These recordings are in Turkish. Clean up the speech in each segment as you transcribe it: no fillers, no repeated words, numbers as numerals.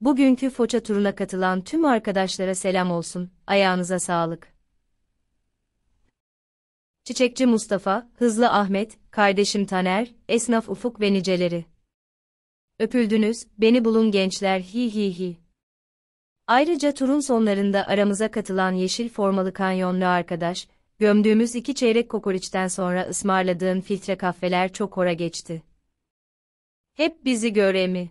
Bugünkü Foça turuna katılan tüm arkadaşlara selam olsun, ayağınıza sağlık. Çiçekçi Mustafa, Hızlı Ahmet, kardeşim Taner, esnaf Ufuk ve niceleri. Öpüldünüz, beni bulun gençler hi hi hi. Ayrıca turun sonlarında aramıza katılan yeşil formalı kanyonlu arkadaş, gömdüğümüz 2 çeyrek kokoreçten sonra ısmarladığın filtre kahveler çok hora geçti. Hep bizi göre mi?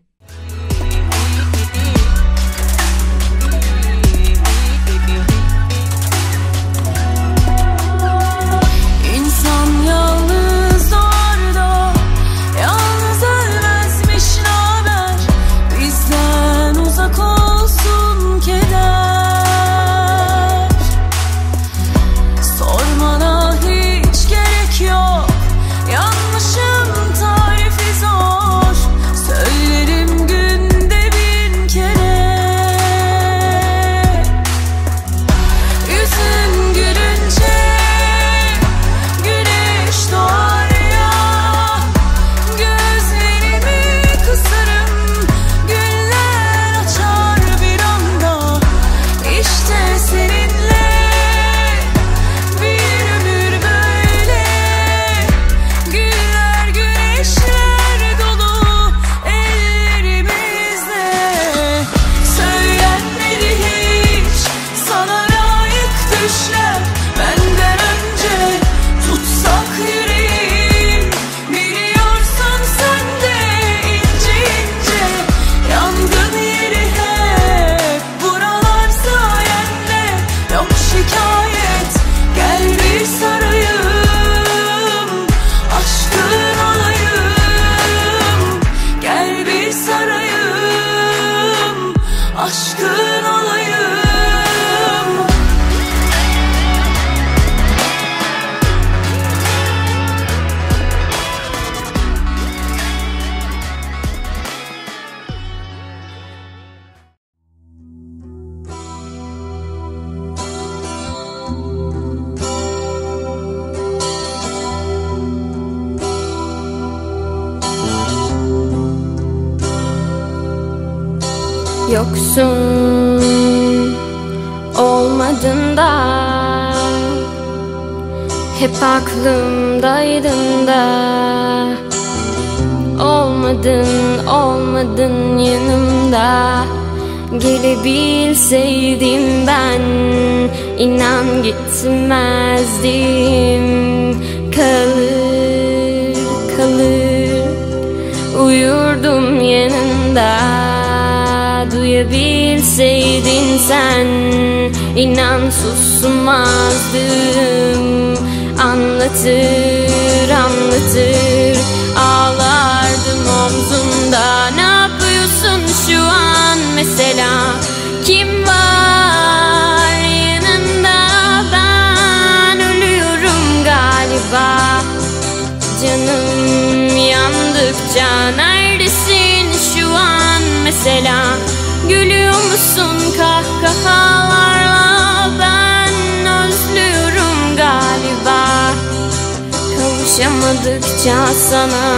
İnsan yalnız orada, yalnız ölmezmiş naber, bizden uzak olsun keder. Sormana hiç gerek yok, yanlışım tarifi zor, söylerim günde 1000 kere. Yüzün gülünce güneş doğar ya, gözlerimi kısarım, güller açar bir anda. İşte seninle bir ömür böyle, güller güneşler dolu ellerimizde. Söylenmedi hiç sana layık düşler, benden önce tutsak yüreğim, biliyorsun sen de ince ince. Yangın yeri hep buralar sayende, yok şikayet, gel bir sarayım, aşkın olayım. Gel bir sarayım, aşkın olayım. Yoksun olmadın da, hep aklımdaydın da. Olmadın yanımda. Gelebilseydim ben, inan gitmezdim. Kalır uyurdum yanında. Duyabilseydin sen, inan susmazdım. Anlatır ağlardım omzumda. Ne yapıyorsun şu an mesela? Kim var yanında? Ben ölüyorum galiba. Canım yandıkça neredesin şu an mesela? Gülüyor musun kahkahalarla? Ben özlüyorum galiba, kavuşamadıkça sana.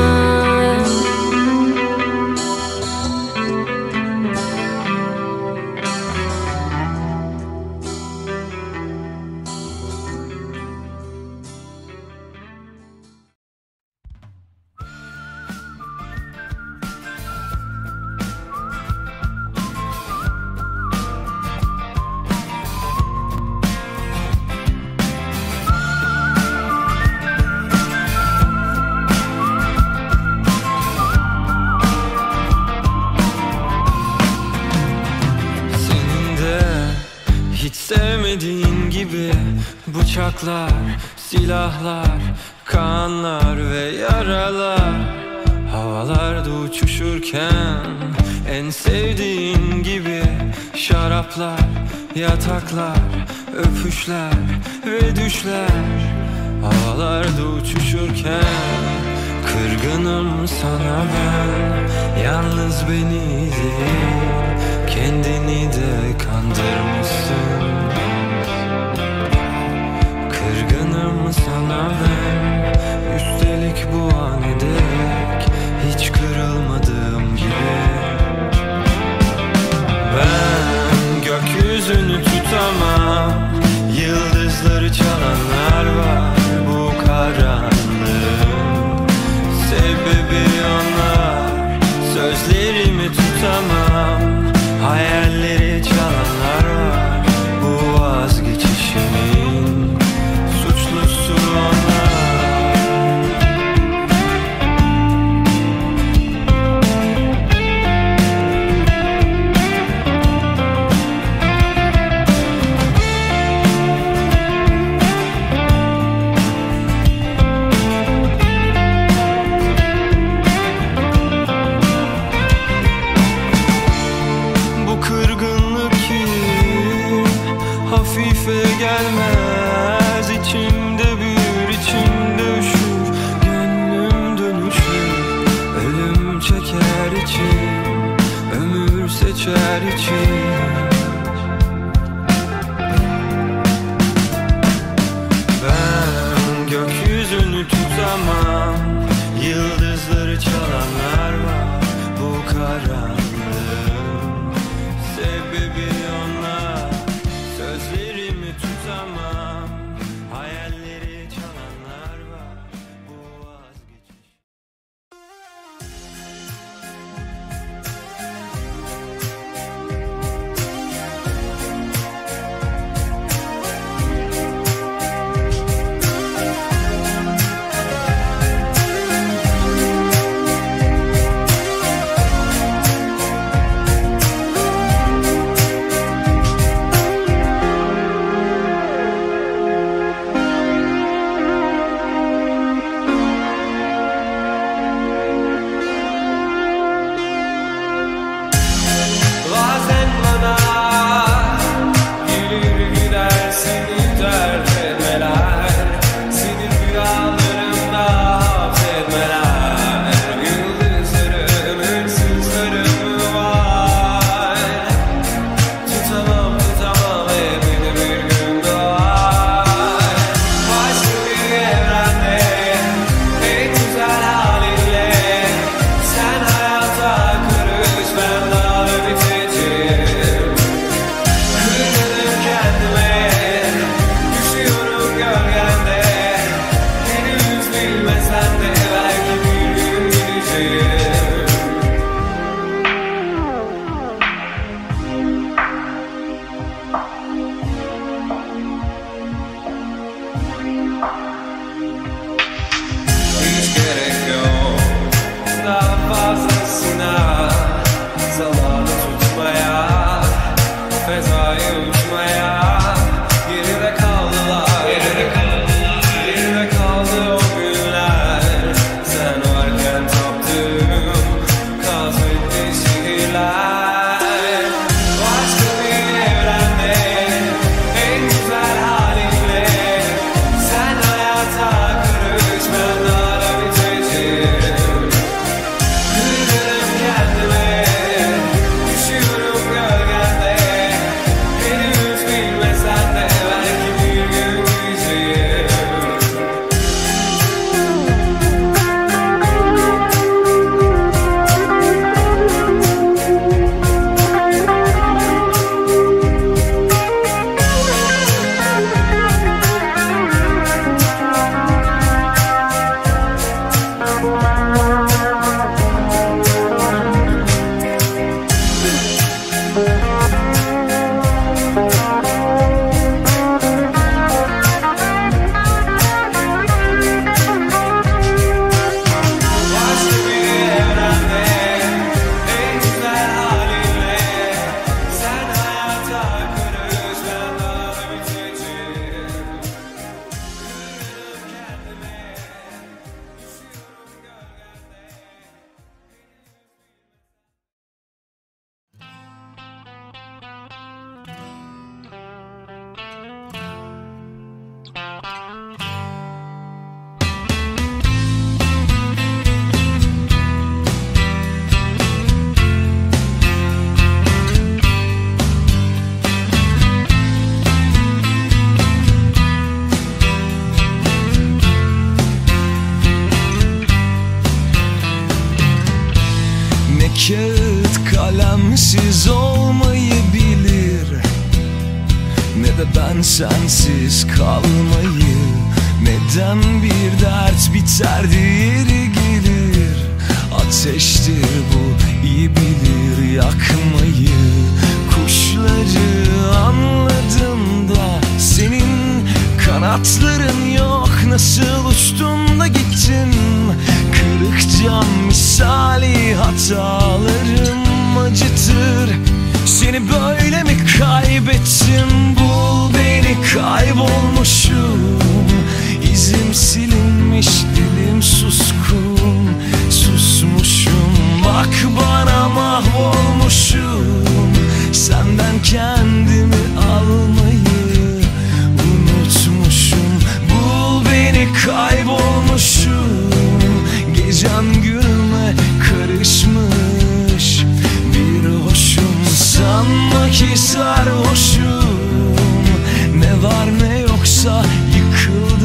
Hiç sevmediğin gibi bıçaklar, silahlar, kanlar ve yaralar. Havalarda uçuşurken en sevdiğin gibi şaraplar, yataklar, öpüşler ve düşler. Havalarda uçuşurken kırgınım sana ben. Yalnız beni değil, kendini de kandırmışsın. Kırgınım sana ben, üstelik bu an ederek hiç kırılmadığım gibi. gözler için. Ben gökyüzünü tutamam, yıldızları çalanlar var bu karanlığın sebebi onlar. Sözlerimi tutamam, hayalleri çalanlar var bu vazgeçiş. Bazen bana gelir gider seni dert etmeler, senin rüyalarında affetmeler. Yıldızlarım, hırsızlarım var. Tutamam beni bir gün doğar. Başka bir evrende en güzel halinle sen hayata karış, ben daha biteceğim. Kırgınım kendime, düşüyorum gölgende. Henüz bilmesen de belki bir gün gideceğim. Hiç gerek yok daha fazlasına, zamanı tutmaya, fezaya uçmaya. Geride kaldılar, geride kaldı o günler. Sen varken taptığım kasvetli şehirler. Başka bir evrende en güzel halinle sen hayata karış, ben daha biteceğim. Kırgınım kendime, düşüyorum gölgende. Henüz bilmesen de belki bir gün gideceğim. Başka bir evrende en güzel halinle sen hayata karış, ben daha biteceğim. Kırgınım kendime, düşüyorum gölgende. Ne kağıt kalemsiz olmayı bilir, ne de ben sensiz kalmayı. Neden bir dert biter diğeri gelir, ateştir bu iyi bilir yakmayı. Kuşları anladım da senin kanatların yok, nasıl uçtun da gittin. Kırık cam misali hatalarım acıtır. Seni böyle mi kaybettim, bul beni kaybolmuşum. İzim silinmiş, dilim suskun, susmuşum. Bak bana mahvolmuşum, senden kendimi almayı unutmuşum. Bul beni kaybolmuşum, gecem günüme karışmış. Bir hoşum Sanki sarhoşum, ne var ne yoksa yıkıldım.